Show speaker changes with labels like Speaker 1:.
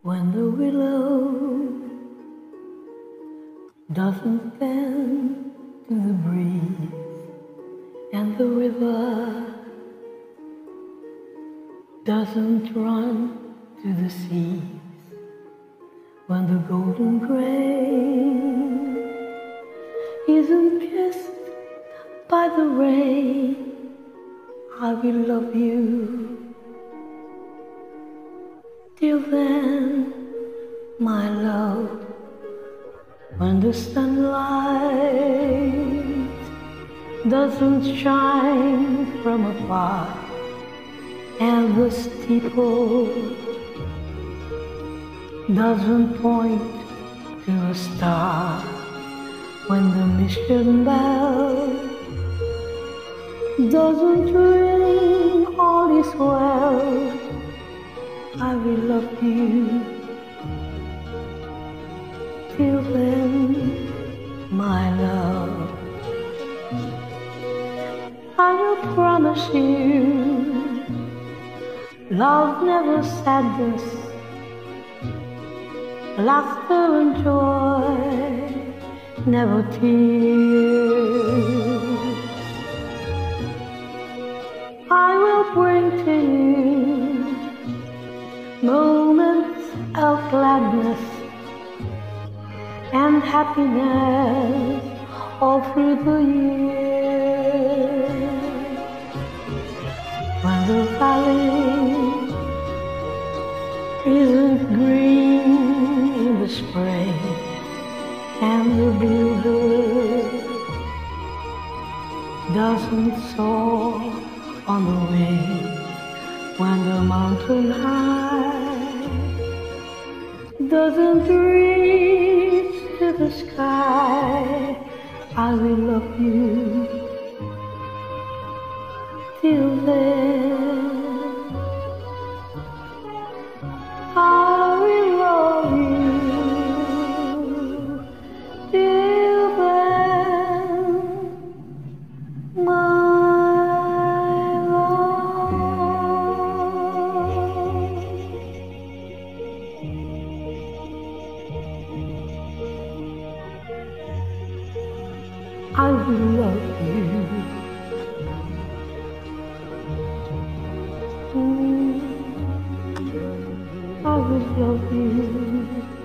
Speaker 1: When the willow doesn't bend to the breeze, and the river doesn't run to the seas, when the golden grain isn't kissed by the rain, I will love you. Till then, my love, when the sunlight doesn't shine from afar, and the steeple doesn't point to a star, when the mission bell doesn't ring, all is well, I will love you. Till then, my love, I will promise you, love never sadness, laughter and joy, never tears. I will bring to you moments of gladness and happiness all through the year. When the valley isn't green in the spring, and the bluebird doesn't soar on the wing, when the mountain high doesn't reach to the sky, I will love you. Till then, I will love you. Till then, my I will love you. I will love you.